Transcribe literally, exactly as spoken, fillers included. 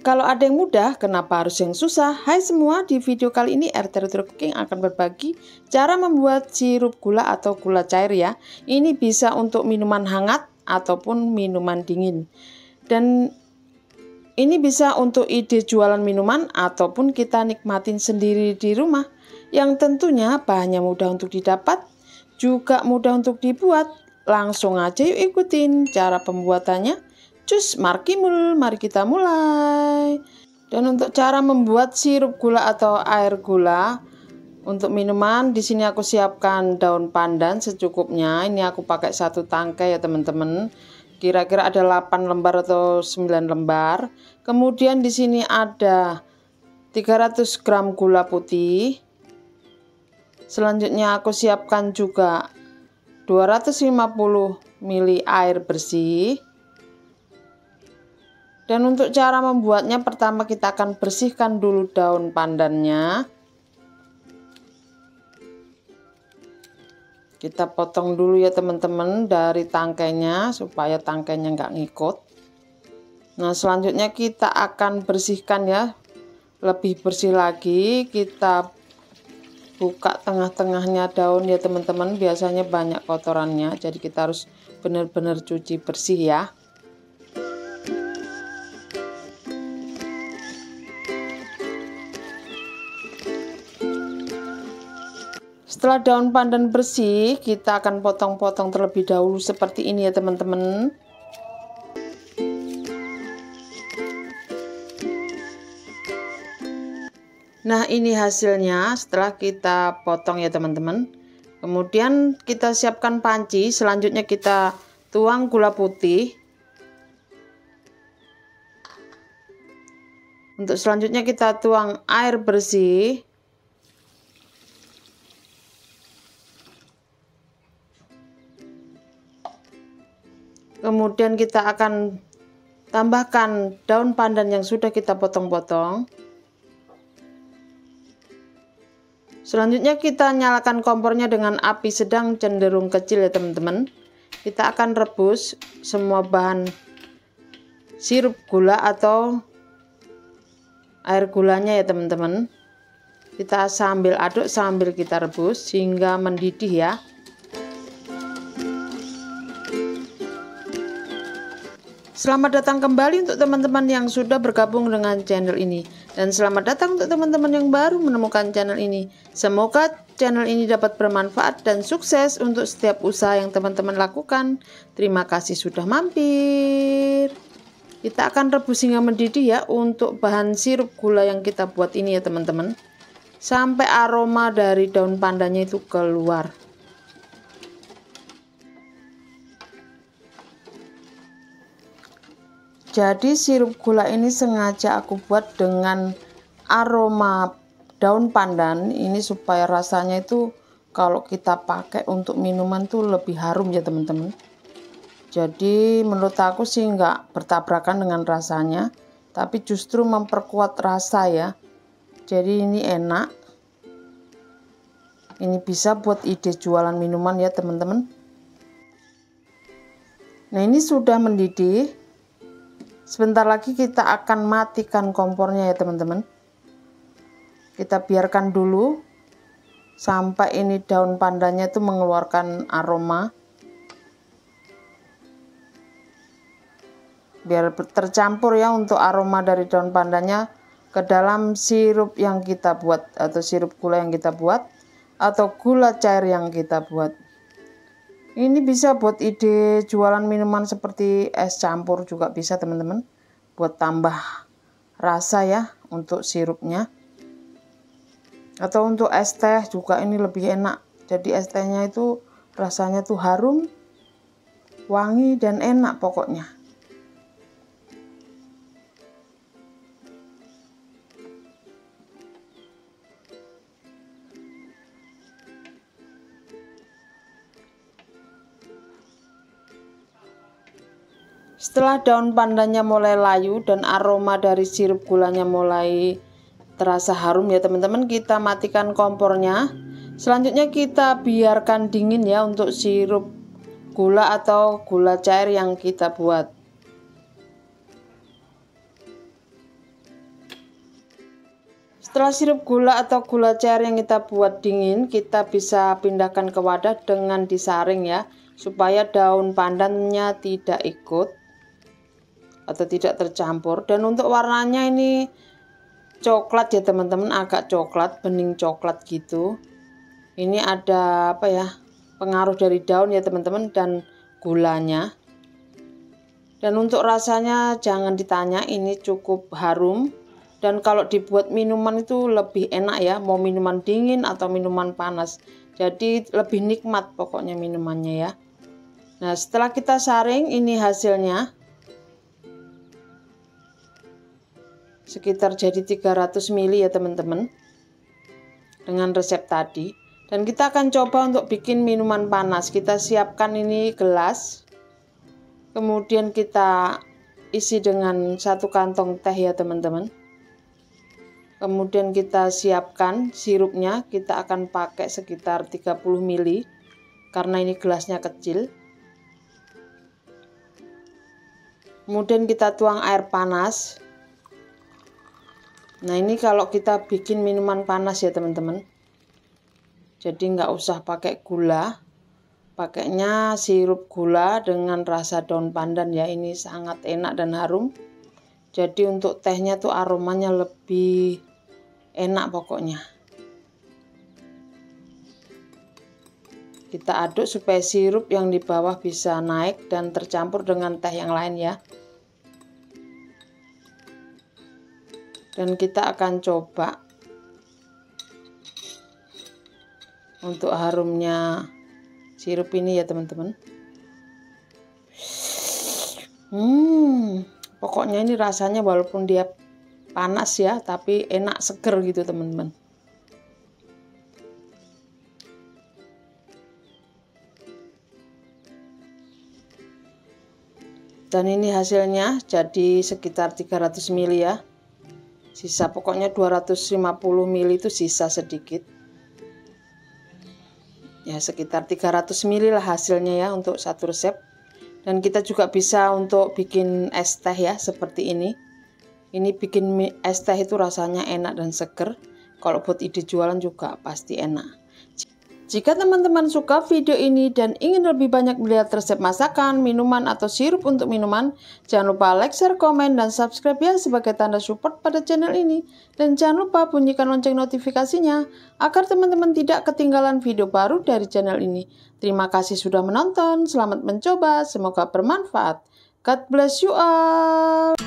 Kalau ada yang mudah, kenapa harus yang susah? Hai semua, di video kali ini R T Retro Cooking akan berbagi cara membuat sirup gula atau gula cair ya. Ini bisa untuk minuman hangat ataupun minuman dingin. Dan ini bisa untuk ide jualan minuman ataupun kita nikmatin sendiri di rumah. Yang tentunya bahannya mudah untuk didapat, juga mudah untuk dibuat. Langsung aja yuk ikutin cara pembuatannya. Cus, markimul, mari kita mulai. Dan untuk cara membuat sirup gula atau air gula untuk minuman, di sini aku siapkan daun pandan secukupnya. Ini aku pakai satu tangkai ya teman-teman. Kira-kira ada delapan lembar atau sembilan lembar. Kemudian di sini ada tiga ratus gram gula putih. Selanjutnya aku siapkan juga dua ratus lima puluh mililiter air bersih. Dan untuk cara membuatnya, pertama kita akan bersihkan dulu daun pandannya. Kita potong dulu ya teman-teman dari tangkainya supaya tangkainya nggak ngikut. Nah selanjutnya kita akan bersihkan ya, lebih bersih lagi. Kita buka tengah-tengahnya daun ya teman-teman, biasanya banyak kotorannya, jadi kita harus benar-benar cuci bersih ya. Setelah daun pandan bersih, kita akan potong-potong terlebih dahulu seperti ini ya teman-teman. Nah ini hasilnya setelah kita potong ya teman-teman. Kemudian kita siapkan panci, selanjutnya kita tuang gula putih. Untuk selanjutnya kita tuang air bersih. Kemudian kita akan tambahkan daun pandan yang sudah kita potong-potong. Selanjutnya kita nyalakan kompornya dengan api sedang cenderung kecil ya teman-teman. Kita akan rebus semua bahan sirup gula atau air gulanya ya teman-teman. Kita sambil aduk sambil kita rebus hingga mendidih ya. Selamat datang kembali untuk teman-teman yang sudah bergabung dengan channel ini. Dan selamat datang untuk teman-teman yang baru menemukan channel ini. Semoga channel ini dapat bermanfaat dan sukses untuk setiap usaha yang teman-teman lakukan. Terima kasih sudah mampir. Kita akan rebus hingga mendidih ya untuk bahan sirup gula yang kita buat ini ya teman-teman. Sampai aroma dari daun pandannya itu keluar. Jadi sirup gula ini sengaja aku buat dengan aroma daun pandan ini supaya rasanya itu kalau kita pakai untuk minuman tuh lebih harum ya teman-teman. Jadi menurut aku sih nggak bertabrakan dengan rasanya, tapi justru memperkuat rasa ya. Jadi ini enak. Ini bisa buat ide jualan minuman ya teman-teman. Nah ini sudah mendidih. Sebentar lagi kita akan matikan kompornya ya teman-teman. Kita biarkan dulu sampai ini daun pandannya itu mengeluarkan aroma. Biar tercampur ya untuk aroma dari daun pandannya ke dalam sirup yang kita buat atau sirup gula yang kita buat atau gula cair yang kita buat. Ini bisa buat ide jualan minuman seperti es campur juga bisa teman-teman. Buat tambah rasa ya untuk sirupnya. Atau untuk es teh juga ini lebih enak. Jadi es tehnya itu rasanya tuh harum, wangi dan enak pokoknya. Setelah daun pandannya mulai layu dan aroma dari sirup gulanya mulai terasa harum ya teman-teman, kita matikan kompornya. Selanjutnya kita biarkan dingin ya untuk sirup gula atau gula cair yang kita buat. Setelah sirup gula atau gula cair yang kita buat dingin, kita bisa pindahkan ke wadah dengan disaring ya, supaya daun pandannya tidak ikut atau tidak tercampur. Dan untuk warnanya ini coklat ya teman-teman, agak coklat, bening coklat gitu. Ini ada apa ya, pengaruh dari daun ya teman-teman dan gulanya. Dan untuk rasanya jangan ditanya, ini cukup harum. Dan kalau dibuat minuman itu lebih enak ya, mau minuman dingin atau minuman panas. Jadi lebih nikmat pokoknya minumannya ya. Nah setelah kita saring, ini hasilnya. Sekitar jadi tiga ratus mililiter ya teman-teman. Dengan resep tadi. Dan kita akan coba untuk bikin minuman panas. Kita siapkan ini gelas. Kemudian kita isi dengan satu kantong teh ya teman-teman. Kemudian kita siapkan sirupnya, kita akan pakai sekitar tiga puluh mililiter karena ini gelasnya kecil. Kemudian kita tuang air panas. Nah ini kalau kita bikin minuman panas ya teman-teman. Jadi nggak usah pakai gula, pakainya sirup gula dengan rasa daun pandan ya, ini sangat enak dan harum. Jadi untuk tehnya tuh aromanya lebih enak pokoknya. Kita aduk supaya sirup yang di bawah bisa naik dan tercampur dengan teh yang lain ya. Dan kita akan coba untuk harumnya sirup ini ya teman-teman. Hmm, pokoknya ini rasanya walaupun dia panas ya, tapi enak seger gitu teman-teman. Dan ini hasilnya jadi sekitar tiga ratus mililiter ya. Sisa pokoknya dua ratus lima puluh mililiter itu sisa sedikit. Ya sekitar tiga ratus mililiter lah hasilnya ya untuk satu resep. Dan kita juga bisa untuk bikin es teh ya seperti ini. Ini bikin es teh itu rasanya enak dan seger. Kalau buat ide jualan juga pasti enak. Jika teman-teman suka video ini dan ingin lebih banyak melihat resep masakan, minuman, atau sirup untuk minuman, jangan lupa like, share, komen, dan subscribe ya sebagai tanda support pada channel ini. Dan jangan lupa bunyikan lonceng notifikasinya agar teman-teman tidak ketinggalan video baru dari channel ini. Terima kasih sudah menonton, selamat mencoba, semoga bermanfaat. God bless you all.